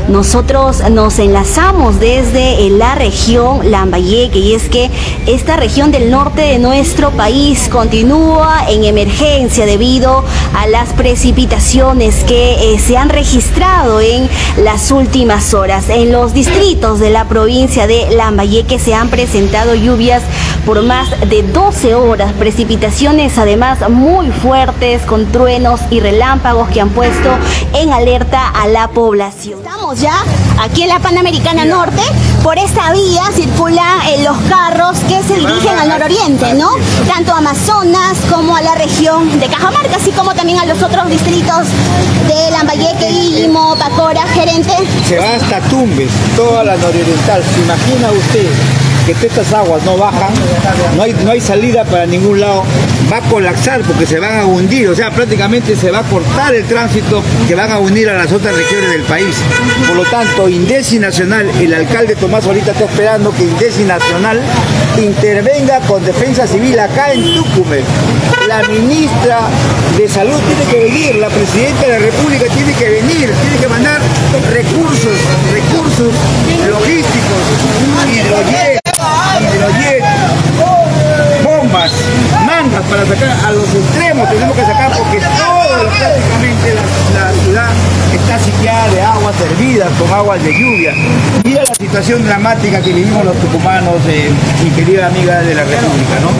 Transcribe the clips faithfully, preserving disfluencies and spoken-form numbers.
nosotros nos enlazamos desde la región Lambayeque, y es que esta región del norte de nuestro país continúa en emergencia debido a las precipitaciones que eh, se han registrado en las últimas horas. En los distritos de la provincia de Lambayeque se han presentado lluvias por más de doce horas, precipitaciones además muy fuertes con truenos y relámpagos que han puesto en alerta a la población. Estamos ya aquí en la Panamericana Norte. Por esta vía circulan eh, los carros que se dirigen al nororiente, ¿no? Tanto a Amazonas como a la región de Cajamarca, así como también a los otros distritos de Lambayeque, Illimo, Pacora, Gerente. Se va hasta Tumbes, toda la nororiental. ¿Se imagina usted que estas aguas no bajan? No hay, no hay salida para ningún lado. Va a colapsar porque se van a hundir, o sea, prácticamente se va a cortar el tránsito que van a unir a las otras regiones del país. Por lo tanto, INDECI Nacional, el alcalde Tomás ahorita está esperando que INDECI Nacional intervenga con defensa civil acá en Tucumán. La ministra de Salud tiene que venir, la presidenta de la República tiene que venir, tiene que mandar recursos, recursos logísticos, hidrojet, hidrojet, bombas, mangas para sacar a los extremos, tenemos que sacar porque todo, prácticamente la, la ciudad está sitiada de aguas hervidas, con aguas de lluvia. Mira la situación dramática que vivimos los tucumanos, eh, mi querida amiga de la República, ¿no?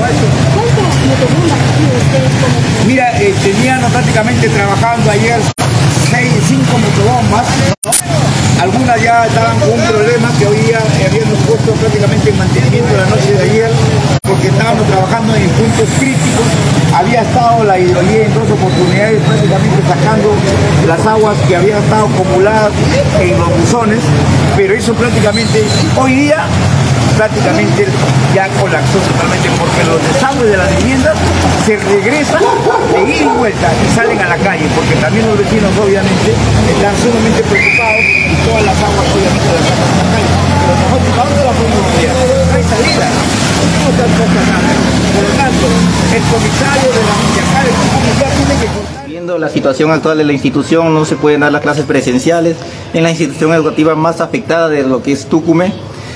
Mira, eh, teníamos prácticamente trabajando ayer seis, cinco motobombas, ¿no? Algunas ya estaban con un problema que hoy día habíamos puesto prácticamente en mantenimiento la noche de ayer, porque estábamos trabajando en puntos críticos. Había estado la hidrojet en dos oportunidades prácticamente sacando las aguas que habían estado acumuladas en los buzones, pero eso prácticamente hoy día prácticamente ya colapsó totalmente, porque los desagües de las viviendas se regresan de ida y vuelta y salen a la calle, porque también los vecinos obviamente están sumamente preocupados y todas las aguas obviamente las sacan a la calle. Pero nosotros vamos a la policía, no hay salida, no están cosas. Por lo tanto, el comisario de la acá de Tucumán tiene que cortar. Viendo la situación actual de la institución, no se pueden dar las clases presenciales en la institución educativa más afectada de lo que es Tucumán.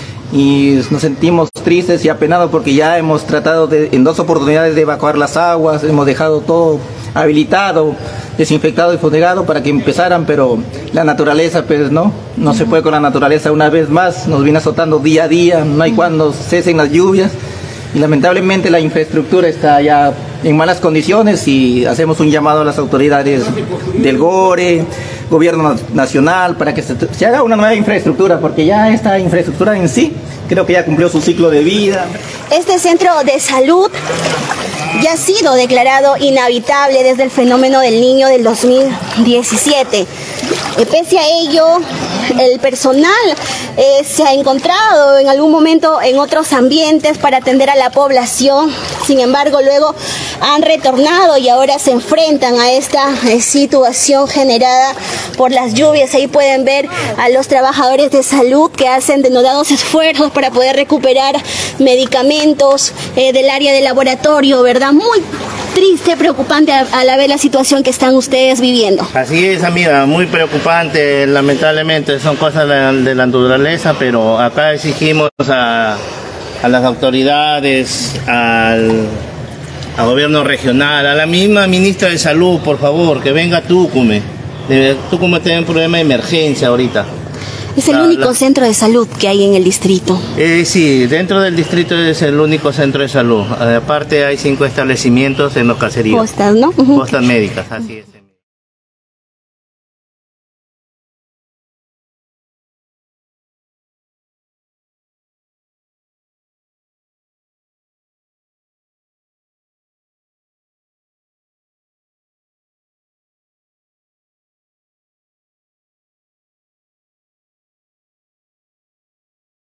Y nos sentimos tristes y apenados porque ya hemos tratado de, en dos oportunidades de evacuar las aguas, hemos dejado todo habilitado, desinfectado y fumigado para que empezaran, pero la naturaleza pues no, no se puede con la naturaleza una vez más, nos viene azotando día a día, no hay cuando cesen las lluvias y lamentablemente la infraestructura está ya en malas condiciones y hacemos un llamado a las autoridades del GORE, Gobierno Nacional, para que se, se haga una nueva infraestructura, porque ya esta infraestructura en sí creo que ya cumplió su ciclo de vida. Este centro de salud ya ha sido declarado inhabitable desde el fenómeno del Niño del dos mil diecisiete. Eh, pese a ello, el personal eh, se ha encontrado en algún momento en otros ambientes para atender a la población. Sin embargo, luego han retornado y ahora se enfrentan a esta eh, situación generada por las lluvias. Ahí pueden ver a los trabajadores de salud que hacen denodados esfuerzos para poder recuperar medicamentos eh, del área de laboratorio, ¿verdad? Muy triste, preocupante a, a la vez la situación que están ustedes viviendo. Así es, amiga, muy preocupante, lamentablemente son cosas de, de la naturaleza, pero acá exigimos a, a las autoridades, al, al gobierno regional, a la misma ministra de Salud, por favor, que venga a Tucumán. Tucumán tiene un problema de emergencia ahorita. Es el la, único la... centro de salud que hay en el distrito. Eh, sí, dentro del distrito es el único centro de salud. Aparte hay cinco establecimientos en los caseríos. Postas, ¿no? Postas médicas, así es.